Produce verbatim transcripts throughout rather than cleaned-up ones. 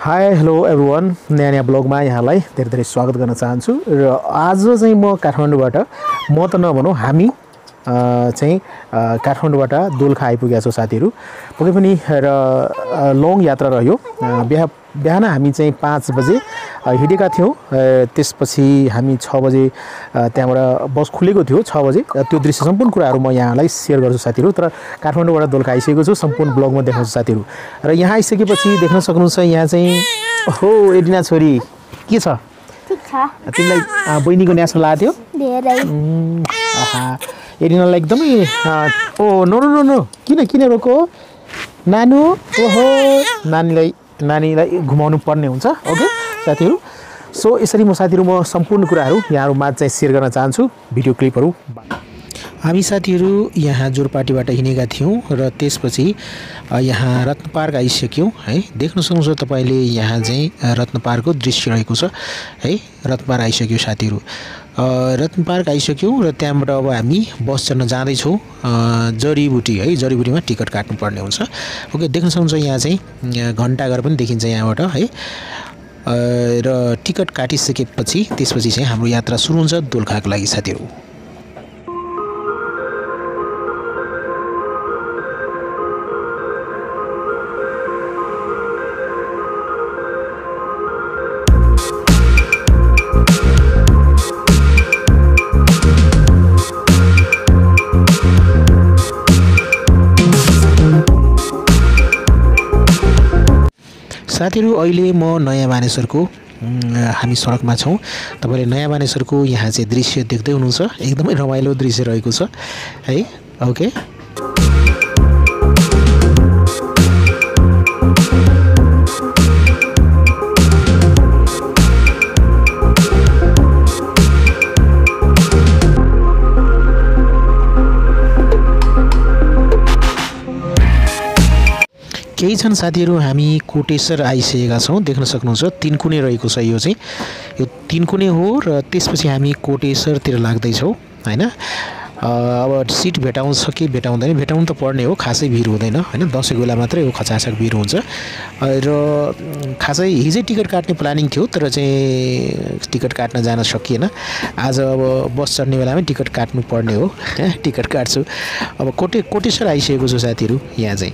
hi hello everyone नयाँ नयाँ ब्लगमा यहाँलाई धेरै धेरै स्वागत गर्न चाहन्छु र आज चाहिँ म काठमाडौँबाट म त नभनौँ हामी चाहिँ काठमाडौँबाट दोलखा आइपुगेका छौँ साथीहरू पक्कै पनि र लङ यात्रा रह्यो बिहा बिहान हामी चाहिँ पाँच बजे हिँडेका थियौँ त्यसपछि हामी छ बजे त्यहाँबाट बस खुलेको थियो छ बजे त्यो दृश्य सम्पूर्ण कुराहरू म यहाँलाई सेयर गर्छु साथीहरू तर काठमाडौँबाट दोलखा आइसकेको छु सम्पूर्ण ब्लगमा देखाउँछु साथीहरू र यहाँ आइसकेपछि देख्न सक्नुहुन्छ यहाँ चाहिँ हो एडिना छोरी के छ ठीक छ तिमीलाई बहिनीको न्यासो लाग्यो धेरै आहा एडिनालाई एकदमै oh no no no no किन किन रोको नानु ओहो नानीलाई नानीलाई घुमाउनु पर्ने हुन्छ ओके साथीहरू सो यसरी म साथीहरू म सम्पूर्ण कुराहरू यहाँहरूमा चाहिँ सेयर गर्न चाहन्छु भिडियो क्लिपहरू हामी साथीहरू यहाँ जोरपाटीबाट हिँडेका थियौँ र त्यसपछि यहाँ रत्न पार्क आइसक्यौँ है देख्न सक्नुहुन्छ तपाईँले यहाँ चाहिँ रत्न पार्कको दृश्य रहेको छ है रत्न पार्क आइसक्यो साथीहरू रत्न पार्क आइसक्यौँ र त्यहाँबाट अब हामी बस चढ्न जाँदैछौँ जडीबुटी है जडीबुटीमा टिकट काट्नुपर्ने हुन्छ ओके देख्न सक्नुहुन्छ यहाँ चाहिँ घन्टाघर पनि देखिन्छ यहाँबाट है र टिकट काटिसकेपछि त्यसपछि चाहिँ हाम्रो यात्रा सुरु हुन्छ दोलखाको लागि साथीहरू साथीहरू अहिले म नयाँ मानेसरको हामी सडकमा छौँ तपाईले नयाँ मानेसरको यहाँ चाहिँ दृश्य देख्दै हुनुहुन्छ एकदमै रमाइलो दृश्य रहेको छ है ओके केही छन् साथीहरू हामी कोटेश्वर आइसकेका छौँ देख्न सक्नुहुन्छ तीन कुने रहेको छ यो चाहिँ यो तीन कुने हो र त्यसपछि हामी कोटेश्वरतिर लाग्दैछौँ हैन अब सिट भेटाउँछ कि भेटाउँदैन भेटाउनु त पर्ने हो खासै भिड हुँदैन हैन दसैँ बेला मात्रै हो खचाखच भिड हुन्छ र खासै हिजै टिकट काट्ने प्लानिङ थियो तर चाहिँ टिकट काट्न जान सकिएन आज अब बस चढ्ने बेलामै टिकट काट्नु पर्ने हो टिकट काट्छु अब कोटे कोटेश्वर आइसकेको छु साथीहरू यहाँ चाहिँ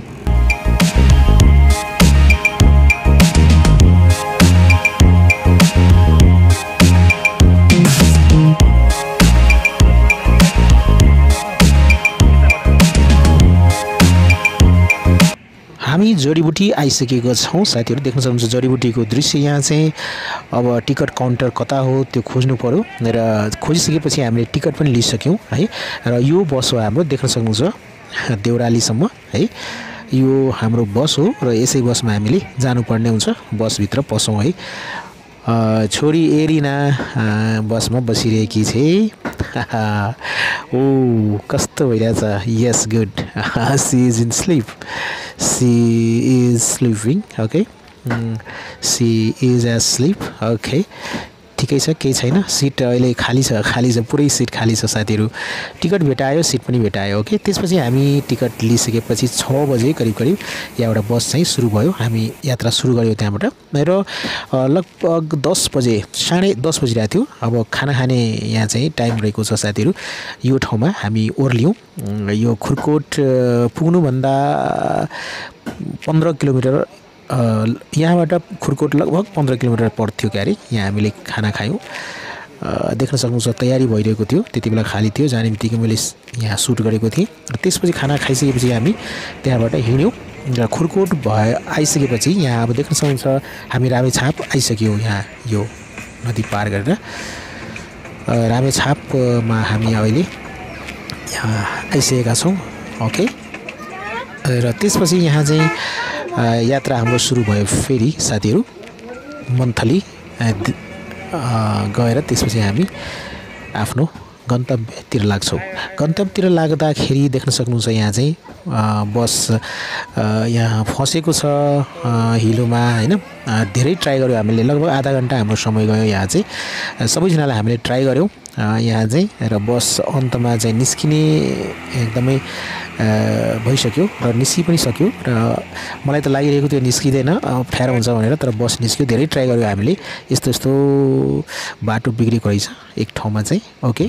हामी जडीबुटी आइसकेको छौँ साथीहरू देख्न सक्नुहुन्छ जडीबुटीको दृश्य यहाँ चाहिँ अब टिकट काउन्टर कता हो त्यो खोज्नु पर्यो र खोजिसकेपछि हामीले टिकट पनि लिइसक्यौँ है र यो बस हो हाम्रो देख्न सक्नुहुन्छ देउरालीसम्म है यो हाम्रो बस हो र यसै बसमा हामीले जानुपर्ने हुन्छ बसभित्र पसौँ है छोरी एरिना बसमा बसिरहेकी छे ओ कस्तो भइरहेछ yes good she is in sleep she is sleeping okay she is asleep okay ठिकै छ केही छैन सिट अहिले खाली छ खाली छ पुरै सिट खाली छ साथीहरू टिकट भेटायो सिट पनि भेटायो ओके त्यसपछि हामी टिकट लिइसकेपछि छ बजे करिब करिब यहाँबाट बस चाहिँ सुरु भयो हामी यात्रा सुरु गऱ्यौँ त्यहाँबाट र लगभग दस बजे साढे दस बजिरहेको थियो अब खाना खाने यहाँ चाहिँ टाइम रहेको छ साथीहरू यो ठाउँमा हामी ओर्ल्यौँ यो खुर्कोट पुग्नुभन्दा पन्ध्र किलोमिटर यहाँबाट खुर्कोट लगभग पन्ध्र किलोमिटर पर्थ्यो क्यारे यहाँ हामीले खाना खायौँ देख्न सक्नुहुन्छ तयारी भइरहेको थियो त्यति बेला खाली थियो जाने बित्तिकै मैले यहाँ सुट गरेको थिएँ र त्यसपछि खाना खाइसकेपछि हामी त्यहाँबाट हिँड्यौँ र खुर्कोट भए आइसकेपछि यहाँ अब देख्न सक्नुहुन्छ हामी रामेछाप आइसक्यौँ यहाँ यो नदी पार गरेर रामेछापमा हामी अहिले यहाँ आइसकेका छौँ ओके र त्यसपछि यहाँ चाहिँ यात्रा हाम्रो सुरु भयो फेरि साथीहरू मन्थली गएर त्यसपछि हामी आफ्नो गन्तव्यतिर लाग्छौँ गन्तव्यतिर लाग्दाखेरि देख्न सक्नुहुन्छ यहाँ चाहिँ बस यहाँ फसेको छ हिलोमा हैन धेरै ट्राई गर्यौँ हामीले लगभग आधा घन्टा हाम्रो समय गयो यहाँ चाहिँ सबैजनाले हामीले ट्राई गर्यौँ यहाँ चाहिँ र बस अन्तमा चाहिँ निस्किने एकदमै भइसक्यो र निस्कि पनि सक्यो र मलाई त लागिरहेको त्यो निस्किँदैन अप्ठ्यारो हुन्छ भनेर तर बस निस्क्यो धेरै ट्राई गर्यो हामीले यस्तो यस्तो बाटो बिग्रेको रहेछ एक ठाउँमा चाहिँ ओके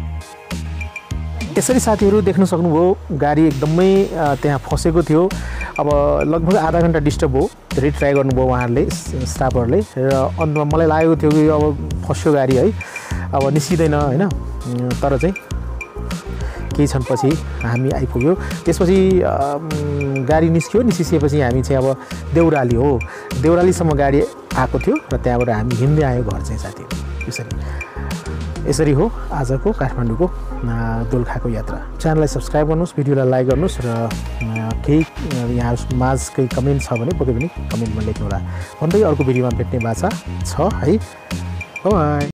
यसरी साथीहरू देख्न सक्नुभयो गाडी एकदमै त्यहाँ फसेको थियो अब लगभग आधा घण्टा डिस्टर्ब हो धेरै ट्राई गर्नुभयो उहाँहरूले स्टाफहरूले र अन्तमा मलाई लागेको थियो कि अब फस्यो गाडी है अब निस्किँदैन होइन तर चाहिँ केही क्षण पछि हामी आइपुग्यो त्यसपछि गाडी निस्क्यो निस्किसकेपछि हामी चाहिँ अब देउराली हो देउरालीसम्म गाडी आएको थियो र त्यहाँबाट हामी हिँड्दै आयो घर चाहिँ साथीहरू यसरी यसरी हो आजको काठमाडौँको दोलखाको यात्रा च्यानललाई सब्सक्राइब गर्नुहोस् भिडियोलाई लाइक गर्नुहोस् र केही यहाँ माझ केही कमेन्ट छ भने पक्कै पनि कमेन्टमा लेख्नुहोला भन्दै अर्को भिडियोमा भेट्ने बाचा छ है बाइ